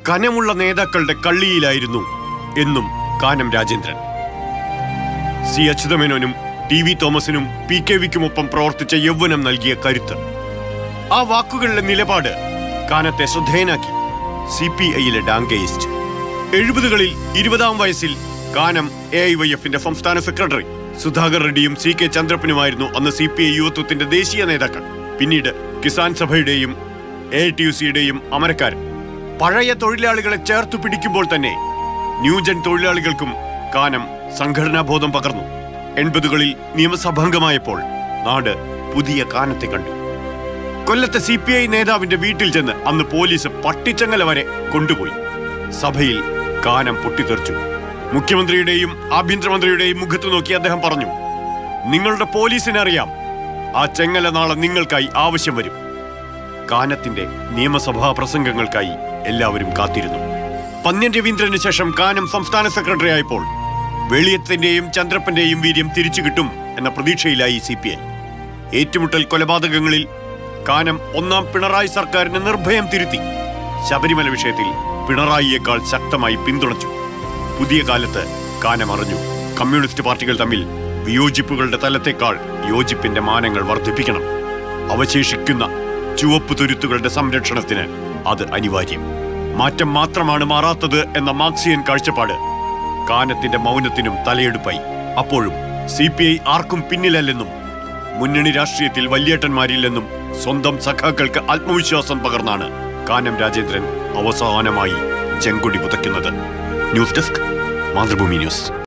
കനമുള്ള നേതാക്കളുടെ കള്ളിയിലായിരുന്നു എന്നും കാനം രാജേന്ദ്രൻ. സി അച്യുതമേനോനും ടി.വി. തോമസിനും പി.കെ.വിക്കുമൊപ്പം പ്രവർത്തിച്ച യൗവനം നൽകിയ കരുത്ത്. ആ വാക്കുകളിലെ നിലപാട് കാനത്തെ ശ്രദ്ധേയനാക്കി. CPI-യിലെ ഡാങ്കേയിസ്റ്റ്. 70കളിൽ 20-ാം വയസ്സിൽ കാനം AIYF-ന്റെ സംസ്ഥാന സെക്രട്ടറി. സുധാകർ റെഡ്ഡിയും CK ചന്ദ്രപ്പനുമായിരുന്നു അന്ന് CPI യുവത്വത്തിന്റെ ദേശീയ നേതാക്കൾ. പിന്നീട് കിസാൻ സഭയുടെയും AITUC-യുടെയും അമരക്കാരൻ. പഴയ തൊഴിലാളികളെ ചേർത്തു പിടിക്കുമ്പോൾ തന്നെ ന്യൂജൻ തൊഴിലാളികൾക്കും കാനം സംഘടനാബോധം പകർന്നു. 80കളിൽ നിയമസഭാംഗമായപ്പോൾ നാട് പുതിയ കാനത്തെ കണ്ടു. കൊല്ലത്തെ CPI നേതാവിന്റെ വീട്ടിൽ ചെന്ന് അന്ന് പോലീസ് പട്ടിച്ചങ്ങല വരെ കൊണ്ടുപോയി. സഭയിൽ കാനം പൊട്ടിത്തെറിച്ചു. മുഖ്യമന്ത്രിയുടെയും ആഭ്യന്തരമന്ത്രിയുടെയും മുഖത്ത് നോക്കി അദ്ദേഹം പറഞ്ഞു, നിങ്ങളുടെ പോലീസിനറിയാം, ആ ചെങ്ങല നാളെ നിങ്ങൾക്കായി ആവശ്യം വരും. കാനത്തിന്റെ നിയമസഭാ പ്രസംഗങ്ങൾക്കായി എല്ലാവരും കാത്തിരുന്നു. പന്ന്യൻ രവീന്ദ്രന് ശേഷം കാനം സംസ്ഥാന സെക്രട്ടറി ആയപ്പോൾ വെളിയത്തിന്റെയും ചന്ദ്രപ്പന്റെയും വീര്യം തിരിച്ചു കിട്ടും എന്ന പ്രതീക്ഷയിലായി CPI. ഏറ്റുമുട്ടൽ കൊലപാതകങ്ങളിൽ കാനം ഒന്നാം പിണറായി സർക്കാരിനെ നിർഭയം തിരുത്തി. ശബരിമല വിഷയത്തിൽ പിണറായിയേക്കാൾ ശക്തമായി പിന്തുണച്ചു. പുതിയ കാലത്ത് കാനം അറിഞ്ഞു, കമ്മ്യൂണിസ്റ്റ് പാർട്ടികൾ തമ്മിൽ വിയോജിപ്പുകളുടെ തലത്തേക്കാൾ യോജിപ്പിന്റെ മാനങ്ങൾ വർദ്ധിപ്പിക്കണം. അവശേഷിക്കുന്ന ചുവപ്പ് തുരുത്തുകളുടെ സംരക്ഷണത്തിന് അത് അനിവാര്യം. മാറ്റം മാത്രമാണ് മാറാത്തത് എന്ന മാർക്സിയൻ കാഴ്ചപ്പാട് കാനത്തിന്റെ മൗനത്തിനും തലയെടുപ്പായി. അപ്പോഴും CPI ആർക്കും പിന്നിലല്ലെന്നും മുന്നണി രാഷ്ട്രീയത്തിൽ വല്യേട്ടന്മാരില്ലെന്നും സ്വന്തം സഖാക്കൾക്ക് ആത്മവിശ്വാസം പകർന്നാണ് കാനം രാജേന്ദ്രൻ അവസാനമായി ചെങ്കൊടി പുതയ്ക്കുന്നത്. News desk, Mathrubhumi news.